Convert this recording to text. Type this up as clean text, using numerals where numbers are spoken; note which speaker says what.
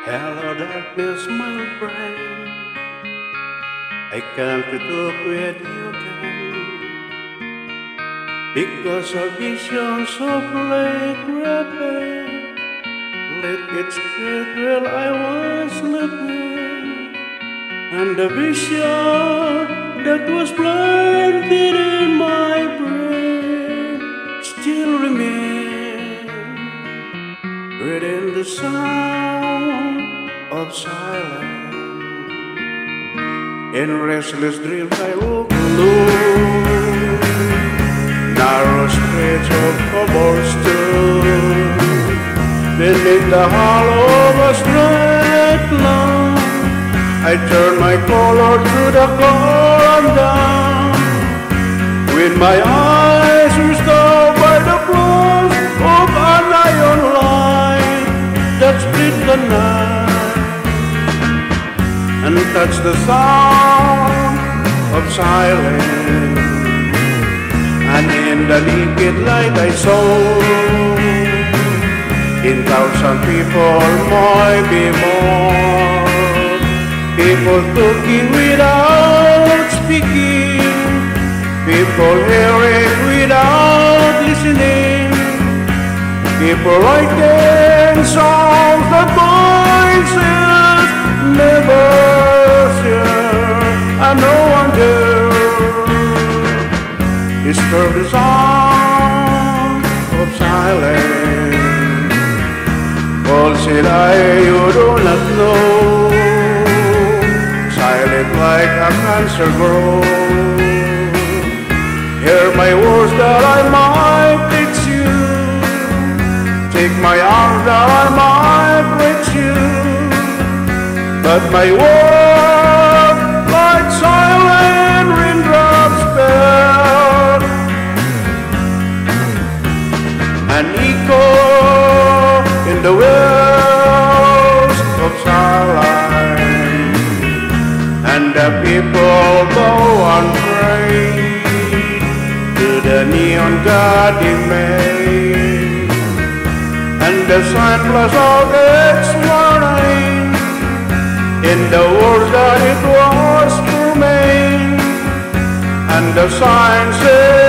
Speaker 1: Hello darkness, my old friend. I can't talk with you again because our visions of late rapid let it spread while I was sleeping, and the vision that was planted in my brain still remains within the sound of silence. In restless dreams I walk alone, narrow streets of cobblestone, beneath the hollow of a straight line. I turn my collar to the column down, with my eyes restored by the flash of an iron light that split the night and touch the sound of silence. And in the naked light I saw 10,000 people, might be more. People talking without speaking, people hearing without listening, people writing songs that voices never share, and no one dare disturb the sound of silence. All said you do not know, silent like a cancer grows. Hear my words that I might teach you, take my arms that I might reach you. But my word, like silent raindrops, fell and echo in the wells of silence, and the people bow and pray to the neon God he made, and the sun flash out its warning in the words that it was to make, and the sign said